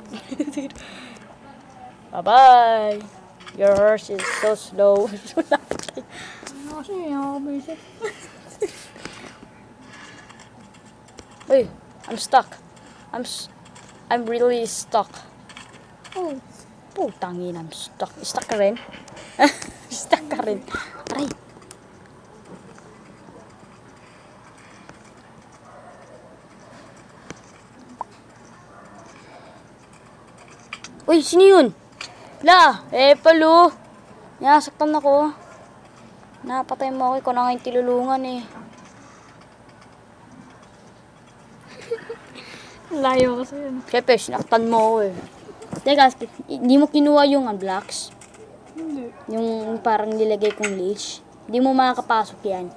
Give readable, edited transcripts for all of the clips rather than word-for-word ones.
Bye-bye. Your horse is so slow. Uy, I'm stuck. I'm really stuck. Oh. Putangin, I'm stuck. Stuck ka rin? Stuck ka rin. Aray. Uy, sino yun? La, palo. Nasaktan ako. Napatay mo ako. Ikaw na nga yung tilulungan eh. Layo kasi yun. Siyempre, sinaktan mo ako eh. Teka, hindi mo kinuha yung blocks? Hindi. Yung parang nilagay kong leash? Hindi mo makakapasok yan.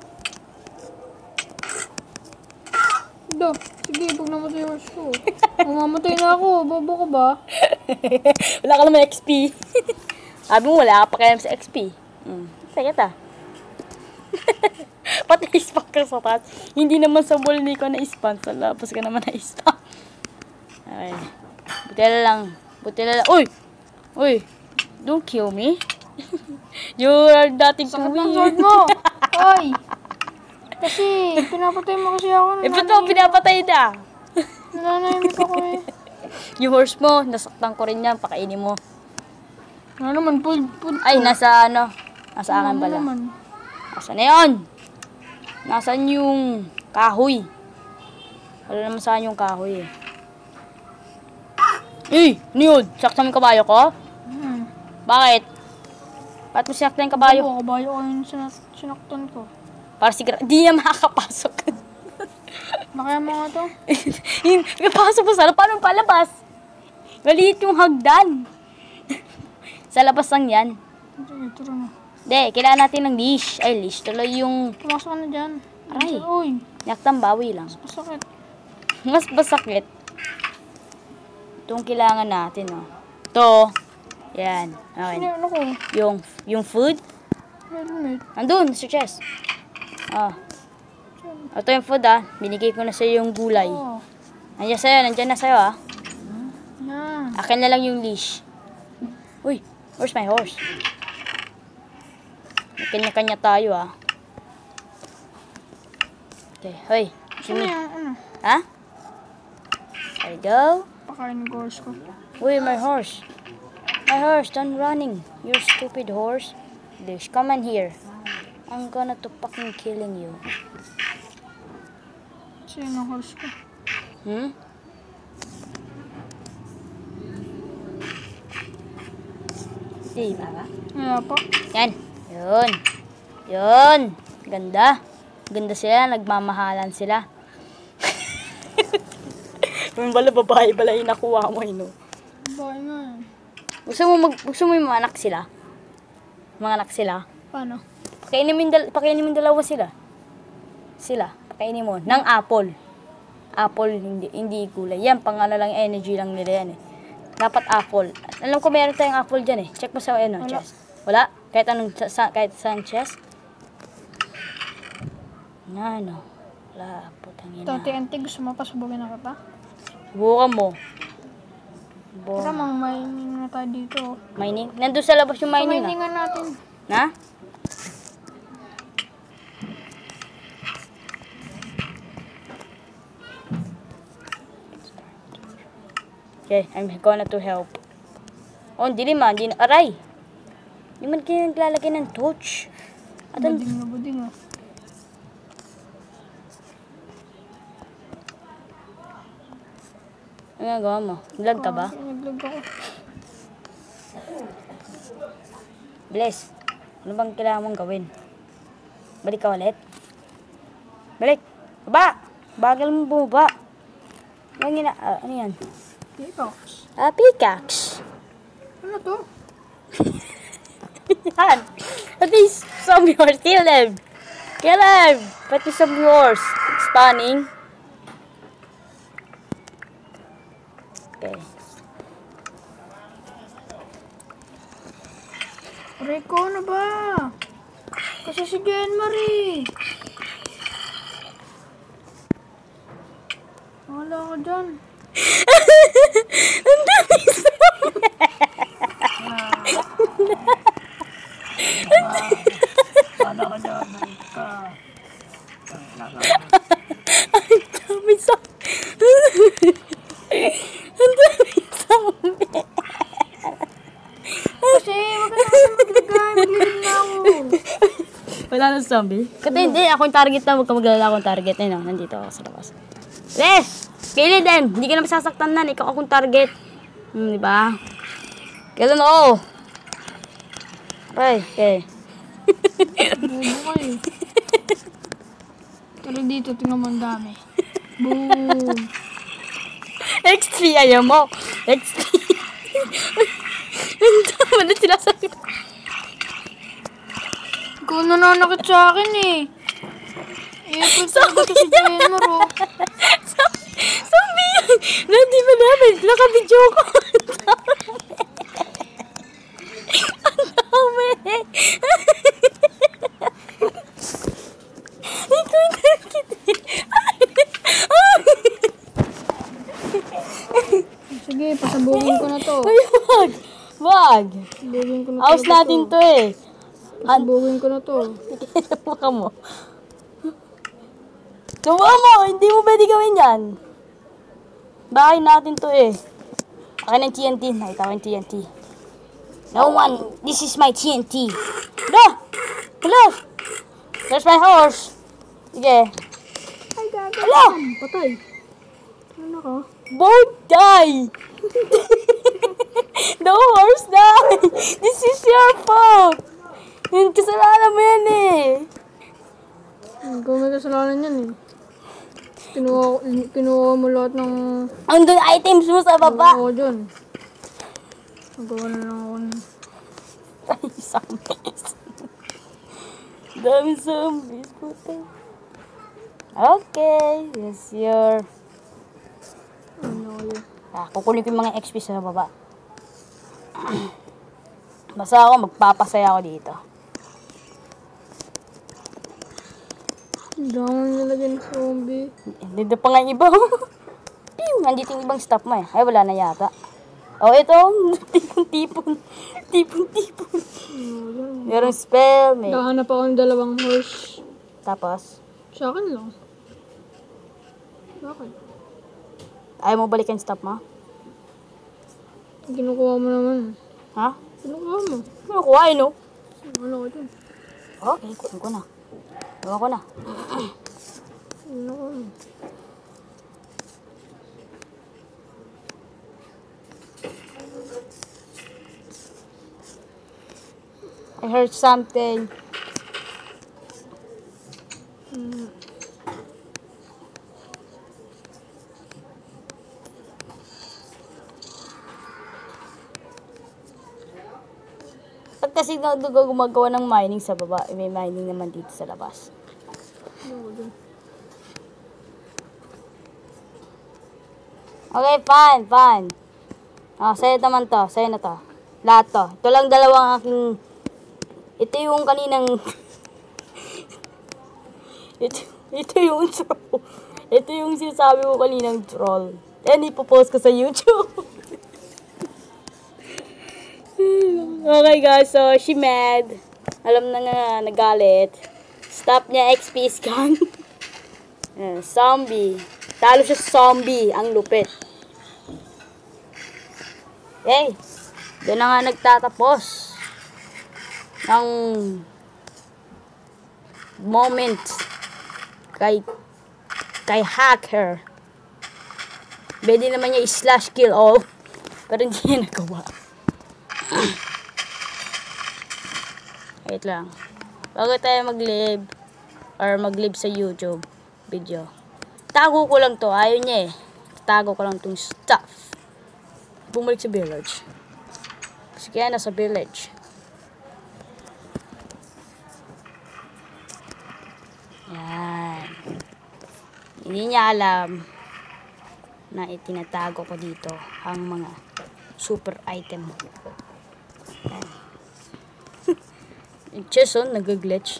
Sige, pag namatay yung horse ko. Mamamatay na ako. Bobo ka ba? Wala ka naman XP. Sabi mo, wala ka pa kaya sa XP. Sige ta. Pati ispak ka sa taas. Hindi naman sa wall ni ko na-spam. Sa labas ka naman na-spam. Okay. Buti na lang. Uy! Uy! Don't kill me. You are dating to Sakit me. ng sword mo! Oy! Kasi, pinapatay mo kasi ako. Ba't mo pinapatay na? Nananahimik ako eh. Yung horse mo, nasaktan ko rin yan. Pakainin mo. Ano naman, food. Ay, nasa ano? Nasa akin pala. Naman. Nasaan na yun? Nasaan yung kahoy? Wala naman saan yung kahoy eh. Ano yun? Saktan mo yung kabayo ko? Bakit? Bakit mo sinaktan yung kabayo? Kabayo ko yung sinaktan ko. Para siguro, di niya makakapasok. Nakaya mo nga to? Pasok mo sana, paano palabas? Maliit yung hagdan. Sa labas lang yan. Sige, turo na. Hindi, kailangan natin ng leash. Ay, leash tuloy yung... Pumasok ka na dyan. Aray. Uy, Yaktang bawi lang. masakit. Mas basakit. Itong kailangan natin, oh. Ito. Yan. Okay. Ano ko? Yung food. Helmet. Andun, sa chest. Ito yung food, ah. Binigay ko na sa'yo yung gulay. Oh. Nandiyan na sa'yo, ah. Yan. Akin na lang yung leash. Uy, where's my horse? May kanya-kanya tayo, ah. Okay, hoy. Sino yan? Ano? Ha? There you go. Pakain ko horse ko. Uy, my horse. My horse, done running. You stupid horse. Leash, come in here. I'm gonna to fucking killing you. Sino ang horse ko? Di ba ba? Wala po. Yan. Yun. Ganda. Ganda sila. Nagmamahalan sila. Yung bala babae bala yung nakuha mo, no? Babae nga eh. Gusto mo yung mga anak sila? Mga anak sila? Paano? Pakainin mo dalawa sila. Pakainin mo. Ng apple. Apple, hindi gulay. Yan, pang ano lang, energy lang nila yan eh. Dapat apple. Alam ko meron tayong apple dyan eh. Check mo sa chest. Wala? Kahit saan chest? Ano? Wala, putang ina. Tati-anti, gusto mo pasubugin na kita? Subukan mo. Tara, mang mining na tayo dito. Mining? Nandun sa labas yung mining, Miningan natin. Na? Okay, I'm gonna to help. Oh, hindi naman. Aray! Hindi man kayo naglalagay ng torch. Buding na. Ano nagawa mo? Vlog ka ba? Nag-vlog ako. Bless. Ano bang kailangan mong gawin? Balik ka ulit? Balik! Baba! Bagal mo bumaba. Ano yan? Pickaxe. Pickaxe. Ano to? Yan. At least some yours. Kill them. Pati some yours. Spawning. Okay. Rico, ano ba? Kasi si Jen Marie. Wala ko dyan. Ang Wala na zombie? Kasi hindi, ako yung target na. Huwag ka maglala akong target. Ayun, no, nandito ako sa labas. Yes! Kill them! Hindi ka na masasaktan na. Ikaw akong target. Diba? Kailan ako? Okay. Bobo kayo. Pero dito, tingnan mo ang dami. Boom. X3 ayaw mo. X3. Ang tama na sinasabi ko. Ikaw nananakit sa akin eh. Pagsagot ko si Jenmar oh. Zombie yun. Hindi ba namin? Nakabidyo ko. Ang dami. Ikaw yung nakakit. Sige, pasabugin ko na to. Wag. Pasabugin ko na to. House natin to eh. Pasabugin ko na to. Mukha mo. Subukan mo. Hindi mo pwede gawin yan. Bahay natin to eh. Akin ng TNT. Nakita ko yung TNT. No one. This is my TNT. Hello. There's my horse. Sige. Ay, gaga. Hello. Patay. Ano ka? Both die. The horse die. This is your fault. Yung kasalanan mo yan eh. Ikaw may kasalanan yan eh. Kinuha mo lahat ng... Andun items mo sa baba. Oo, dyan. Nagawa na lang ako na. Ay, zombies. Dami zombies. Puta. Okay. Yes, your... Ano yun? Kukunin ko yung mga XP sa baba. Basta ako, magpapasaya ako dito. Dami nilagyan ng zombie. Dito pa nga yung iba. Piu! Nandito yung ibang stop mo eh. Ay, wala na yata. Oh, ito. Tipon-tipon. Tipon-tipon. Merong spell. May... Nakahanap ako ng dalawang horse. Tapos, Sa akin lang. Bakit? ayaw mo balikan yung stop mo? Kinukuha mo naman. Ha? Kinukuha mo. Ano kuha eh, no? Ano ko dyan? Okay, kunin ko na. Gawa ko na. Ano ko? I heard something. Pag kasi gumagawa ng mining sa baba, may mining naman dito sa labas. Ano ko dyan? Okay, fine. Sa'yo naman to. Sa'yo na to. Lahat to. Ito lang dalawang aking... Ito yung kaninang... ito yung troll. Ito yung sinasabi ko kaninang troll. And ipopost ko sa YouTube. Okay guys, so she mad. Alam na nga, nagalit. Stop niya, XP is gone. Zombie. Talo siya zombie. Ang lupit. Okay. Doon na nga nagtatapos ng moment kay hacker. Pwede naman niya i-slash kill all. Pero hindi niya nagawa. Wait lang. Bago tayo mag-live or mag-live sa YouTube video. Tago ko lang to. Ayaw niya eh. Tago ko lang tong stuff. Bumalik sa village. Kasi kaya nasa village. Yan. Hindi niya alam na itinatago ko dito ang mga super item. Yung chest on, nag-glitch.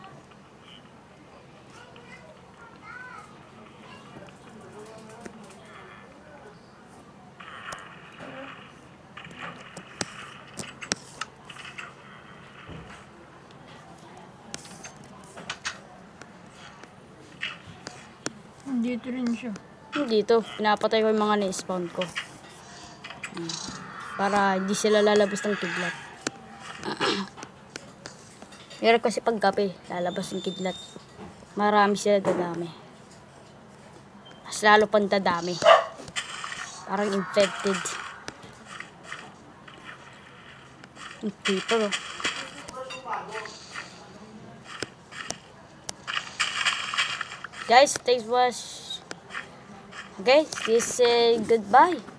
Dito rin siya. Dito, pinapatay ko yung mga na-spawn ko. Para hindi sila lalabas ng kidlat. Meron kasi paggabi, lalabas yung kidlat. Marami sila dadami. Mas lalo pang dadami. Parang infected. Yung people, oh. Guys, thanks for watching. Okay, this is goodbye.